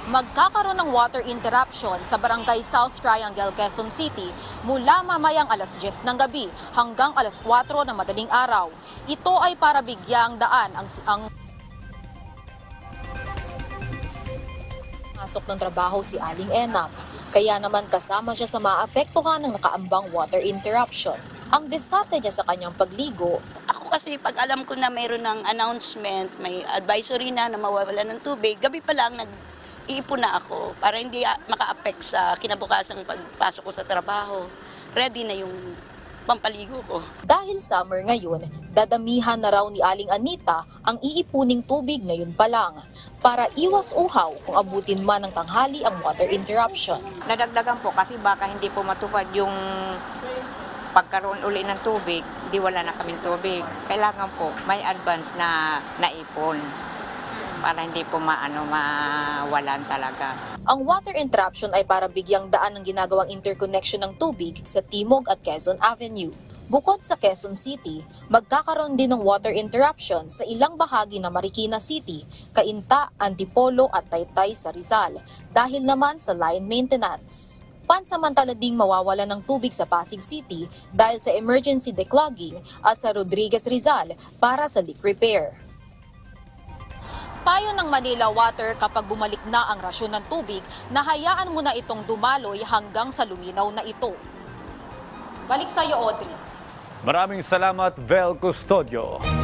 Magkakaroon ng water interruption sa Barangay South Triangle, Quezon City mula mamayang alas 10 ng gabi hanggang alas 4 ng madaling araw. Ito ay para bigyang daan ang pasok ng trabaho si Aling Enap. Kaya naman kasama siya sa maapektuhan ng nakaambang water interruption. Ang diskarte niya sa kanyang pagligo. Ako kasi pag alam ko na mayroon ng announcement, may advisory na mawawala ng tubig, gabi pa lang iipon na ako para hindi maka-affect sa kinabukasang pagpasok ko sa trabaho. Ready na yung pampaligo ko. Dahil summer ngayon, dadamihan na raw ni Aling Anita ang iipuning tubig ngayon pa lang para iwas uhaw kung abutin man ng tanghali ang water interruption. Nadagdagan po kasi baka hindi po matupad yung pagkaroon uli ng tubig, di wala na kaming tubig. Kailangan po may advance na naipon para hindi po mawalan talaga. Ang water interruption ay para bigyang daan ng ginagawang interconnection ng tubig sa Timog at Quezon Avenue. Bukod sa Quezon City, magkakaroon din ng water interruption sa ilang bahagi ng Marikina City, Cainta, Antipolo at Taytay sa Rizal dahil naman sa line maintenance. Pansamantala ding mawawala ng tubig sa Pasig City dahil sa emergency declogging at sa Rodriguez Rizal para sa leak repair. Payo ng Manila Water kapag bumalik na ang rasyon ng tubig, nahayaan mo na itong dumaloy hanggang sa luminaw na ito. Balik sa iyo, Audrey. Maraming salamat, Vel Custodio.